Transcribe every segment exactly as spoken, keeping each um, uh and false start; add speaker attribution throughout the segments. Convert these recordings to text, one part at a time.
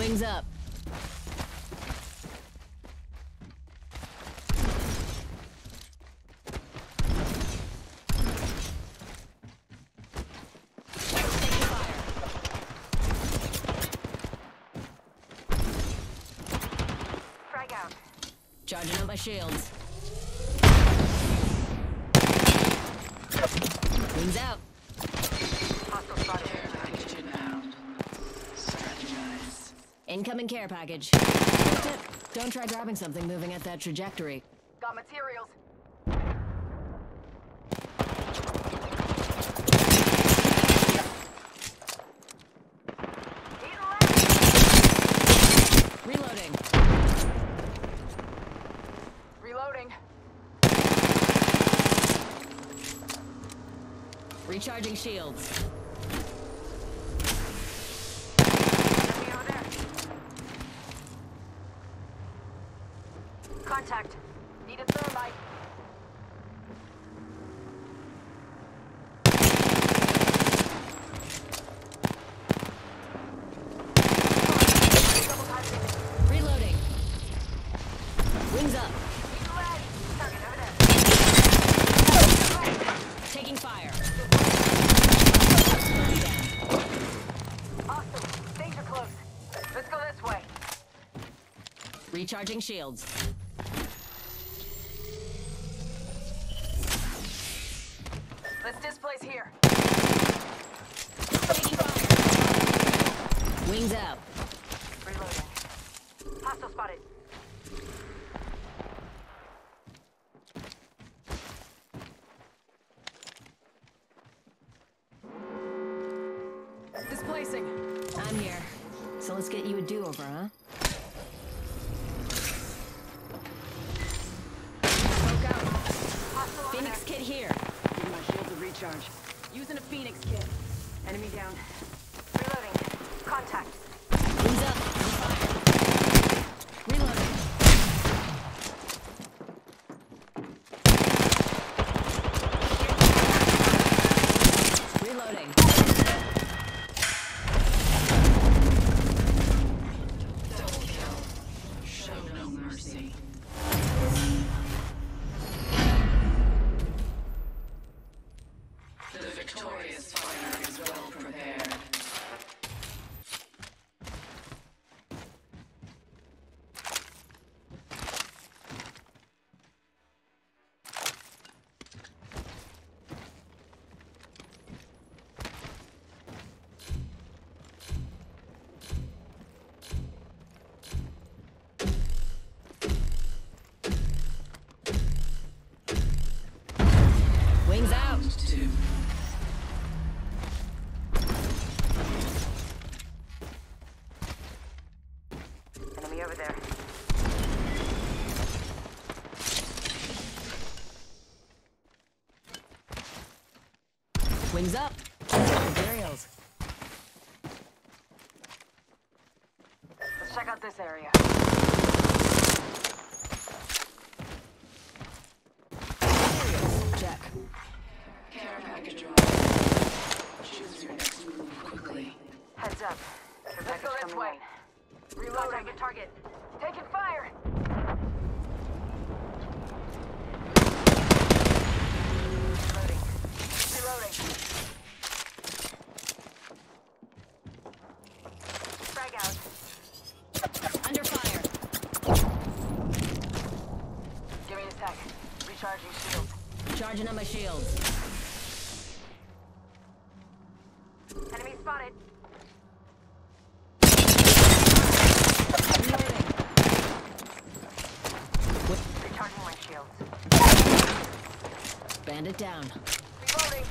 Speaker 1: Wings up.
Speaker 2: Frag out.
Speaker 1: Charging up my shields. Wings out.
Speaker 2: Hostile spotted.
Speaker 3: Care package inbound. Strategize.
Speaker 1: Incoming care package. Tip, don't try grabbing something moving at that trajectory.
Speaker 2: Got materials. He's left.
Speaker 1: Reloading.
Speaker 2: Reloading.
Speaker 1: Recharging shields.
Speaker 2: Enemy over there. Contact. Need a thermite. Double time.
Speaker 1: Reloading. Wings up.
Speaker 2: He's ready. Target over there.
Speaker 1: Taking fire.
Speaker 2: Awesome. Things are close. Let's go this way.
Speaker 1: Recharging shields.
Speaker 2: Let's displace here.
Speaker 1: Taking fire. Wings out.
Speaker 2: Reloading. Hostile spotted. Displacing.
Speaker 1: I'm here. So let's get you a do-over, huh?
Speaker 2: Broke out. Hostile over
Speaker 1: Phoenix
Speaker 2: there.
Speaker 1: kit here.
Speaker 2: Give my shield a recharge. Using a Phoenix kit. Enemy down. Reloading. Contact.
Speaker 1: Wings up. On fire. Reloading. Reloading.
Speaker 3: Double kill. Show no mercy. The victorious fighter is well prepared.
Speaker 1: Wings out.
Speaker 3: Round two.
Speaker 2: Enemy over there.
Speaker 1: Wings up. Materials.
Speaker 2: Let's check out this area.
Speaker 1: Check.
Speaker 3: Care package drop. Choose your next move quickly.
Speaker 2: Heads up. Let's go this way. Reloading. Target. Target. Taking fire. Reloading. Reloading. Frag out.
Speaker 1: Under fire.
Speaker 2: Give me a sec. Recharging shield.
Speaker 1: Charging up my shields.
Speaker 2: Enemy spotted.
Speaker 1: Reloading.
Speaker 2: Recharging my shields.
Speaker 1: Bandit down.
Speaker 2: Reloading.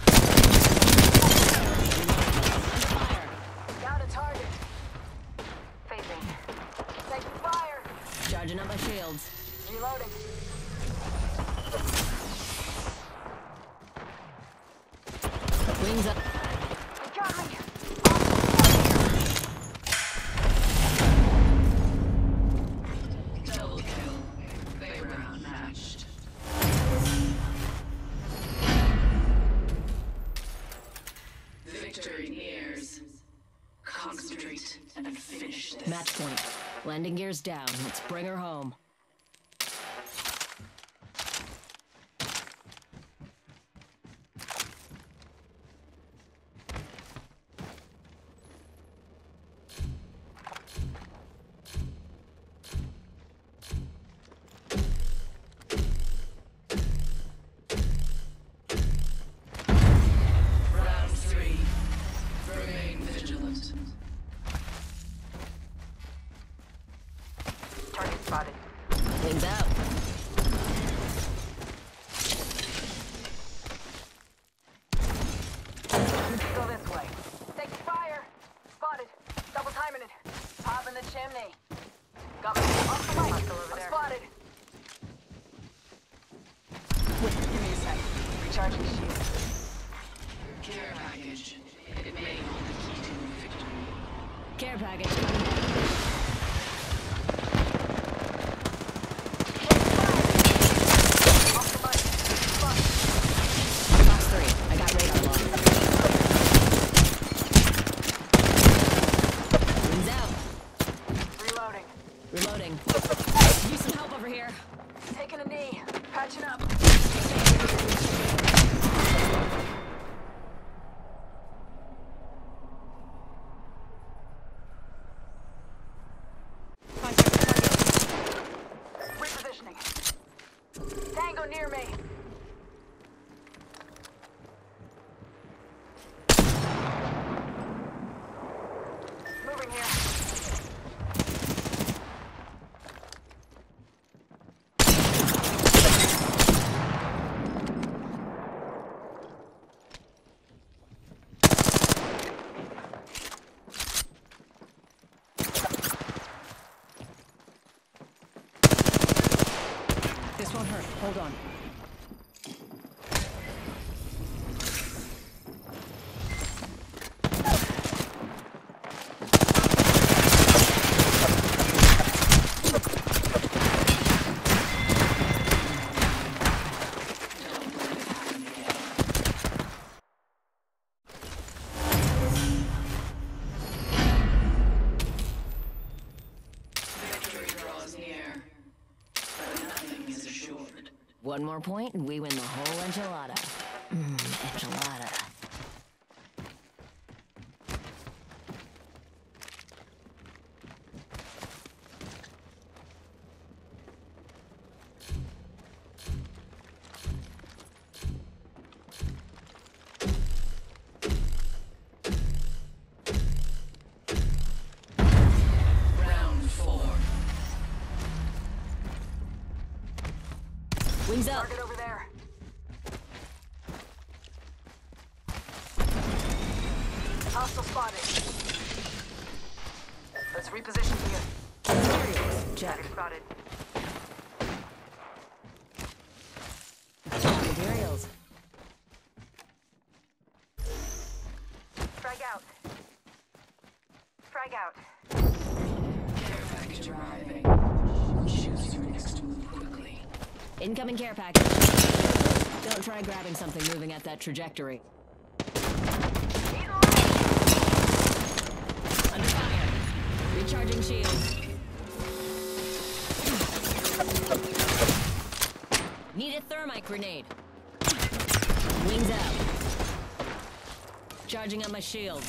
Speaker 1: Under fire.
Speaker 2: Got a target. Phasing. Taking fire.
Speaker 1: Charging up my shields.
Speaker 2: Reloading.
Speaker 1: Wings up.
Speaker 2: They got me.
Speaker 3: Double kill. They were outmatched. Victory nears. Concentrate and finish this.
Speaker 1: Match point. Landing gear's down. Let's bring her home.
Speaker 3: Round three. Remain vigilant.
Speaker 2: Target spotted.
Speaker 1: Wings out.
Speaker 2: Go this way. Take fire. Spotted. Double timing it. Pop in the chimney. Got me. Off the mic. I'm spotted. Wait, give me a sec. Recharging shield.
Speaker 3: Care package. It may hold the key to victory.
Speaker 1: Care package coming down.
Speaker 2: Off the mic. Spotted.
Speaker 1: Box three. I got radar lock. Wings out.
Speaker 2: Reloading.
Speaker 1: Reloading. Use some help over here.
Speaker 2: Taking a knee. Patching up. Repositioning. Tango near me. Moving here.
Speaker 1: This won't hurt. Hold on.
Speaker 3: Victory draws near, but nothing is assured.
Speaker 1: One more point and we win the whole enchilada. Mmm, enchilada.
Speaker 3: Round four.
Speaker 1: Wings up.
Speaker 2: Target over there. Hostile spotted. Let's reposition here.
Speaker 1: Materials. Check.
Speaker 2: Target spotted.
Speaker 1: Materials.
Speaker 2: Frag out. Frag out.
Speaker 3: Care package arriving. Choose your next move quickly.
Speaker 1: Incoming care package. Don't try grabbing something moving at that trajectory. Under fire. Recharging shields. Need a thermite grenade. Wings out. Charging on my shield.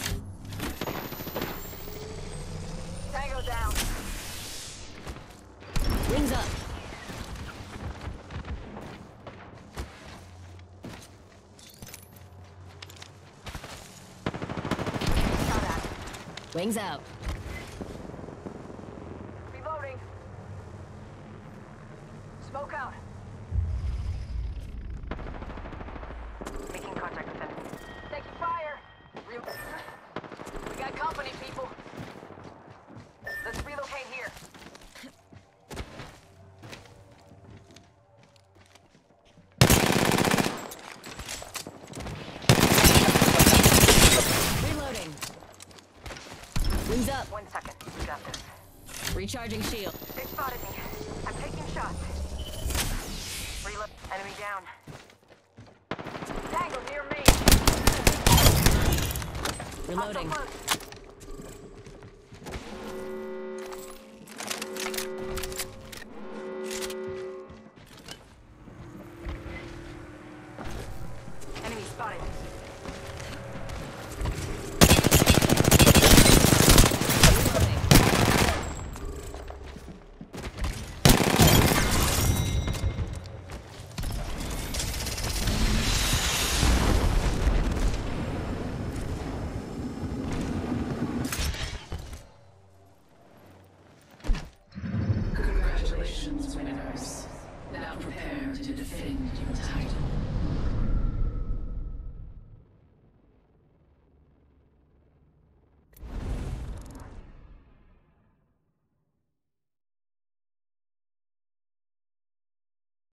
Speaker 2: Tango down.
Speaker 1: Wings up.
Speaker 2: Shot at.
Speaker 1: Wings out.
Speaker 2: Reloading. Smoke out. Making contact with enemy. Taking fire. Real. We got company, people. Let's relocate here.
Speaker 1: Reloading. Wings up.
Speaker 2: One second. We got this.
Speaker 1: Recharging shield.
Speaker 2: They spotted me. I'm taking shots. Reload. Enemy down. Tango near me.
Speaker 1: Reloading.
Speaker 2: Hostile close. Got it.